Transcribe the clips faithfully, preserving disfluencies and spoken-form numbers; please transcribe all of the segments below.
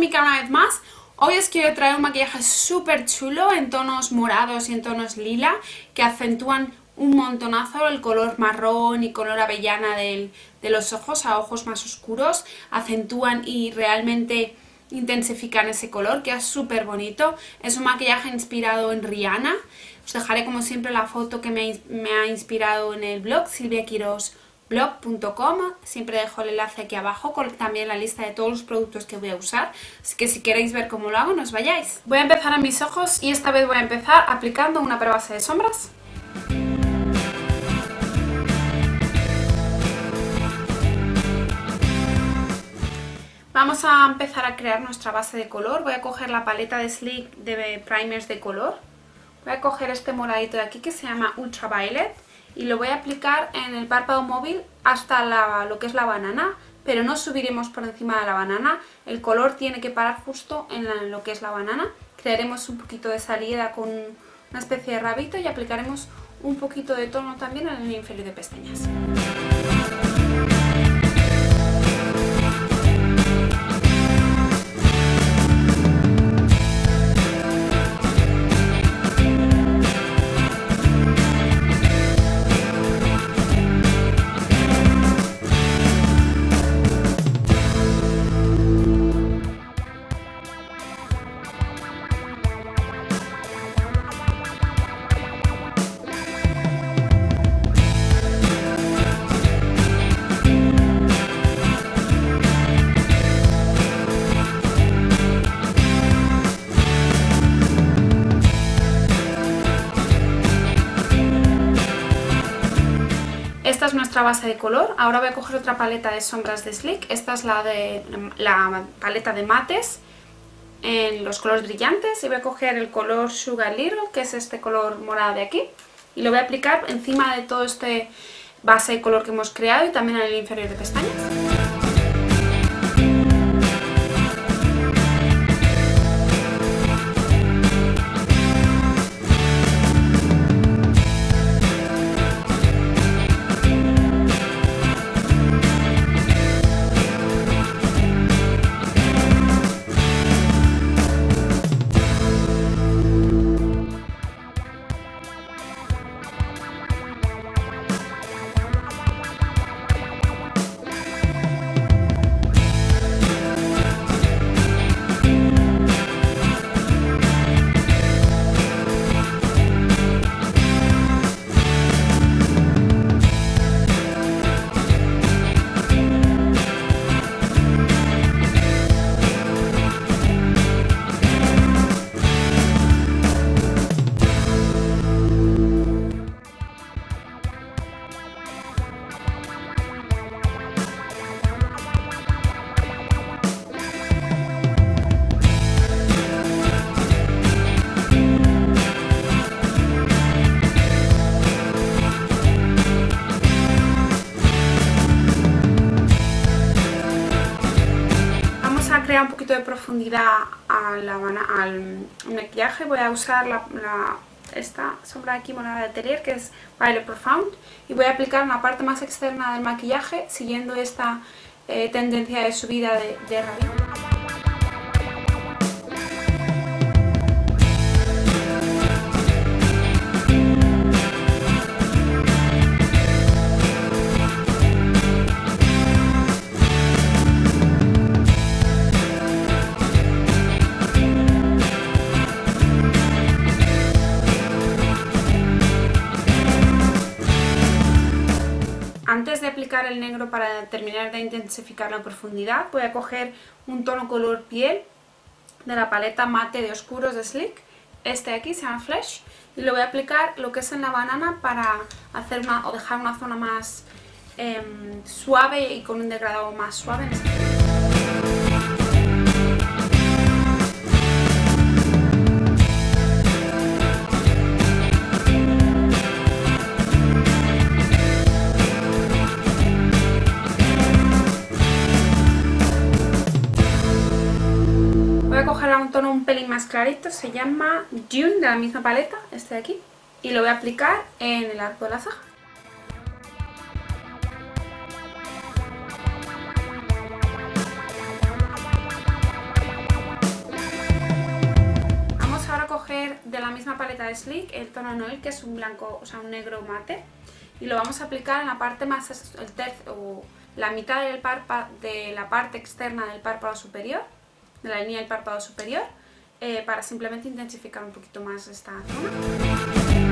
mi canal una vez más. Hoy os quiero traer un maquillaje súper chulo en tonos morados y en tonos lila que acentúan un montonazo el color marrón y color avellana del, de los ojos a ojos más oscuros. Acentúan y realmente intensifican ese color, que es súper bonito. Es un maquillaje inspirado en Rihanna. Os dejaré como siempre la foto que me, me ha inspirado en el blog silvia quiros blog punto com. Siempre dejo el enlace aquí abajo con también la lista de todos los productos que voy a usar, así que si queréis ver cómo lo hago no os vayáis. Voy a empezar en mis ojos y esta vez voy a empezar aplicando una prebase de sombras. Vamos a empezar a crear nuestra base de color. Voy a coger la paleta de Sleek de primers de color. Voy a coger este moradito de aquí que se llama Ultraviolet y lo voy a aplicar en el párpado móvil hasta la, lo que es la banana, pero no subiremos por encima de la banana. El color tiene que parar justo en, la, en lo que es la banana. Crearemos un poquito de salida con una especie de rabito y aplicaremos un poquito de tono también en el inferior de pestañas. Esta es nuestra base de color. Ahora voy a coger otra paleta de sombras de Sleek. Esta es la de la paleta de mates en los colores brillantes y voy a coger el color Sugar Little, que es este color morado de aquí, y lo voy a aplicar encima de todo este base de color que hemos creado y también en el inferior de pestañas. Crear un poquito de profundidad a la, al maquillaje. Voy a usar la, la, esta sombra de aquí morada de Atelier, que es Violet Profound, y voy a aplicar en la parte más externa del maquillaje siguiendo esta eh, tendencia de subida de, de rabito. Antes de aplicar el negro para terminar de intensificar la profundidad, voy a coger un tono color piel de la paleta mate de oscuros de Sleek. Este de aquí se llama Flesh y lo voy a aplicar lo que es en la banana para hacer una o dejar una zona más eh, suave y con un degradado más suave. Un tono un pelín más clarito, se llama Dune, de la misma paleta, este de aquí, y lo voy a aplicar en el arco de la ceja. coger de la misma paleta de Sleek el tono Noel, que es un blanco, o sea, un negro mate, y lo vamos a aplicar en la parte más, el tercio, o la mitad del párpado, de la parte externa del párpado superior, de la línea del párpado superior, eh, para simplemente intensificar un poquito más esta zona.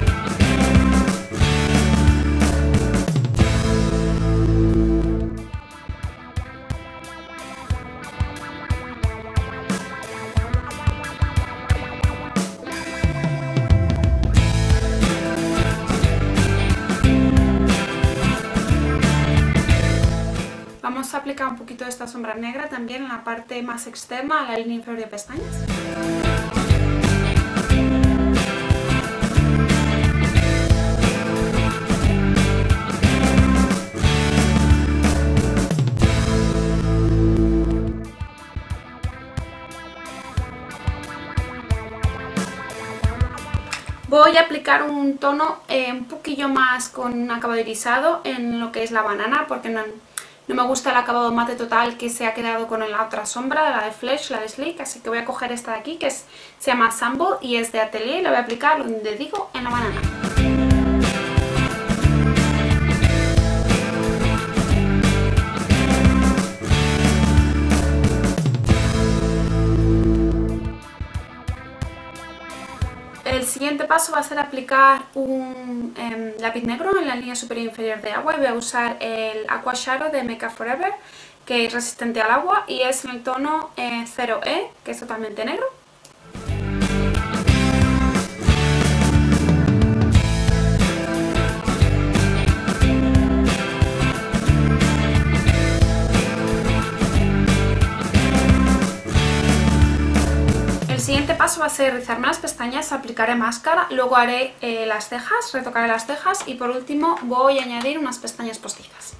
Vamos a aplicar un poquito de esta sombra negra también en la parte más externa, a la línea inferior de pestañas. Voy a aplicar un tono eh, un poquillo más con un acabado irisado en lo que es la banana, porque no, no me gusta el acabado mate total que se ha quedado con la otra sombra, la de Flesh, la de Sleek, así que voy a coger esta de aquí, que es, se llama Sample y es de Atelier, y la voy a aplicar donde digo, en la banana. El siguiente paso va a ser aplicar un eh, lápiz negro en la línea superior e inferior de agua, y voy a usar el Aqua Shadow de Make Up For Ever, que es resistente al agua y es en el tono eh, cero E, que es totalmente negro. El siguiente paso va a ser rizarme las pestañas, aplicaré máscara, luego haré eh, las cejas, retocaré las cejas y por último voy a añadir unas pestañas postizas.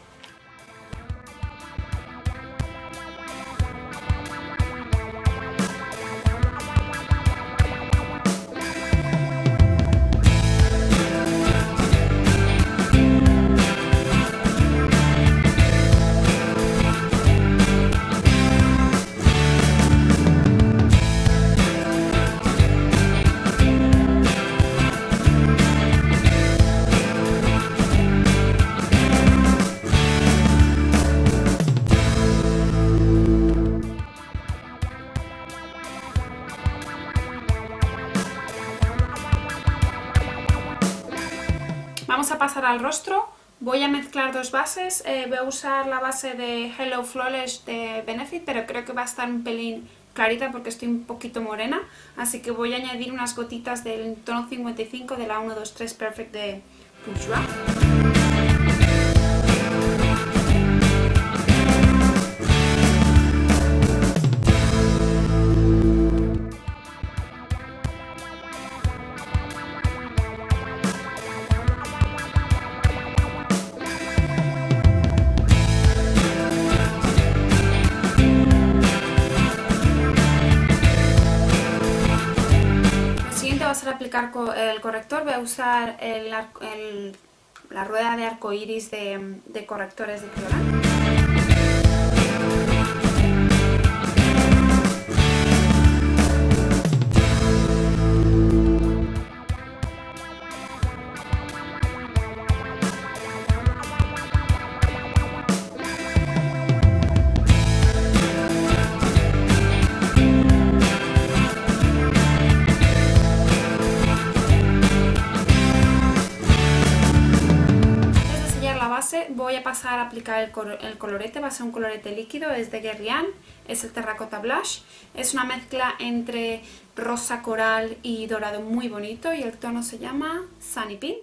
Vamos a pasar al rostro. Voy a mezclar dos bases. Eh, voy a usar la base de Hello Flawless de Benefit, pero creo que va a estar un pelín clarita porque estoy un poquito morena. Así que voy a añadir unas gotitas del tono cincuenta y cinco de la uno dos tres Perfect de Bourjois. Aplicar el corrector, voy a usar el, el, la rueda de arco iris de, de correctores de Cloran. Voy a pasar a aplicar el, col el colorete, va a ser un colorete líquido, es de Guerlain, es el Terracotta Blush, es una mezcla entre rosa coral y dorado muy bonito y el tono se llama Sunny Pink.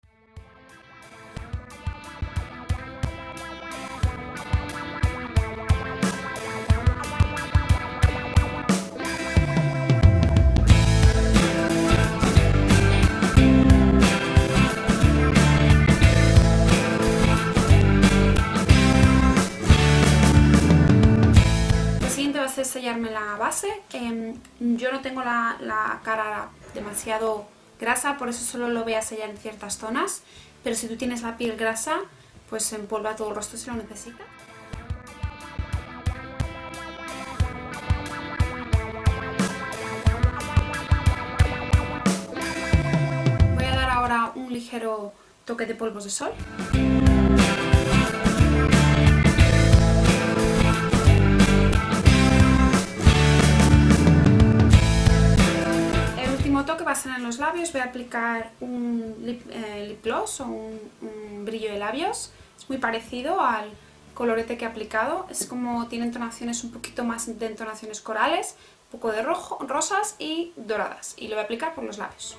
Sellarme la base. Eh, yo no tengo la, la cara demasiado grasa, por eso solo lo voy a sellar en ciertas zonas, pero si tú tienes la piel grasa, pues empolva todo el rostro si lo necesitas. ligero toque de polvos de sol. El último toque va a ser en los labios. Voy a aplicar un lip, eh, lip gloss o un, un brillo de labios. Es muy parecido al colorete que he aplicado. Es como tiene entonaciones un poquito más de entonaciones corales, un poco de rojo, rosas y doradas. Y lo voy a aplicar por los labios.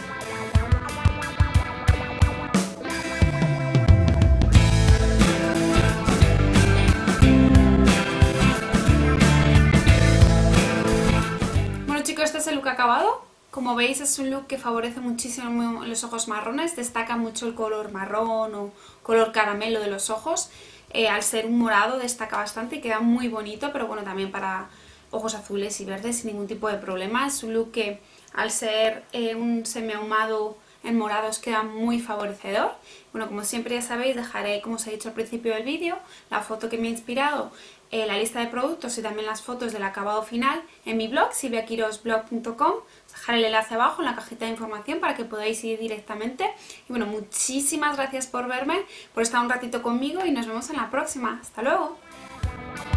Este es el look acabado. Como veis, es un look que favorece muchísimo los ojos marrones, destaca mucho el color marrón o color caramelo de los ojos. Eh, al ser un morado destaca bastante y queda muy bonito, pero bueno, también para ojos azules y verdes sin ningún tipo de problema. Es un look que al ser eh, un semiahumado en morado os queda muy favorecedor. Bueno, como siempre ya sabéis, dejaré, como os he dicho al principio del vídeo, la foto que me ha inspirado, eh, la lista de productos y también las fotos del acabado final en mi blog, silvia quiros blog punto com. Os dejaré el enlace abajo en la cajita de información para que podáis ir directamente. Y bueno, muchísimas gracias por verme, por estar un ratito conmigo y nos vemos en la próxima. ¡Hasta luego!